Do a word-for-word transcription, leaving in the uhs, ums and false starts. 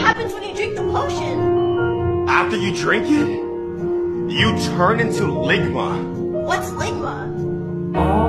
happens when you drink the potion? After you drink it, you turn into Ligma. What's Ligma?